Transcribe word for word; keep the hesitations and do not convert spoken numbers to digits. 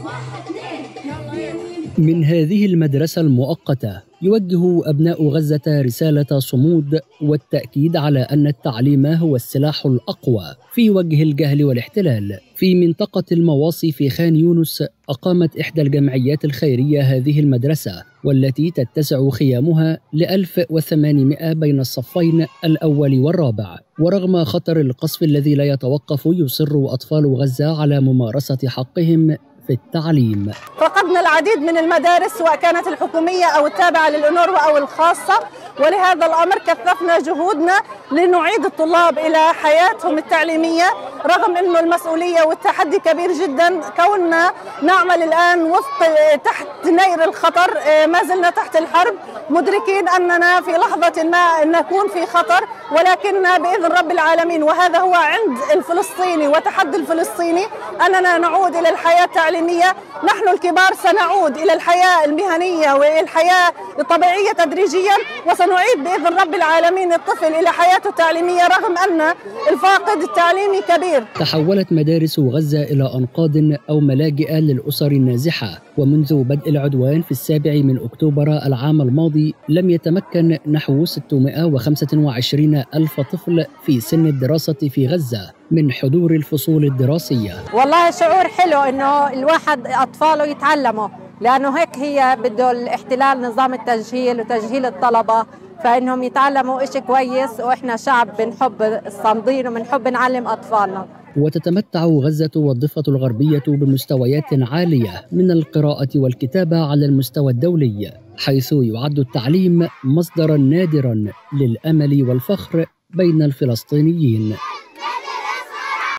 من هذه المدرسة المؤقتة يوجه أبناء غزة رسالة صمود والتأكيد على أن التعليم هو السلاح الأقوى في وجه الجهل والاحتلال. في منطقة المواصي في خان يونس أقامت إحدى الجمعيات الخيرية هذه المدرسة، والتي تتسع خيامها لألف وثمانمائة بين الصفين الأول والرابع. ورغم خطر القصف الذي لا يتوقف، يصر أطفال غزة على ممارسة حقهم في التعليم. فقدنا العديد من المدارس سواء كانت الحكومية أو التابعة للأونروا أو الخاصة، ولهذا الأمر كثفنا جهودنا لنعيد الطلاب إلى حياتهم التعليمية، رغم أنه المسؤولية والتحدي كبير جدا. كوننا نعمل الآن وفق تحت نير الخطر، ما زلنا تحت الحرب، مدركين أننا في لحظة ما نكون في خطر، ولكننا بإذن رب العالمين، وهذا هو عند الفلسطيني وتحدي الفلسطيني، أننا نعود إلى الحياة التعليمية. نحن الكبار سنعود إلى الحياة المهنية والحياة الطبيعية تدريجيا، وسنعيد بإذن رب العالمين الطفل إلى حياته التعليمية، رغم أن الفاقد التعليمي كبير. تحولت مدارس غزة إلى أنقاض أو ملاجئ للأسر النازحة، ومنذ بدء العدوان في السابع من أكتوبر العام الماضي لم يتمكن نحو ستمائة وخمسة وعشرين ألف طفل في سن الدراسة في غزة من حضور الفصول الدراسية. والله شعور حلو إنه الواحد أطفاله يتعلموا، لأنه هيك هي بده الاحتلال نظام التجهيل وتجهيل الطلبة، فإنهم يتعلموا إشي كويس، وإحنا شعب بنحب الصامدين وبنحب نعلم أطفالنا. وتتمتع غزة والضفة الغربية بمستويات عالية من القراءة والكتابة على المستوى الدولي، حيث يعد التعليم مصدرا نادرا للأمل والفخر بين الفلسطينيين.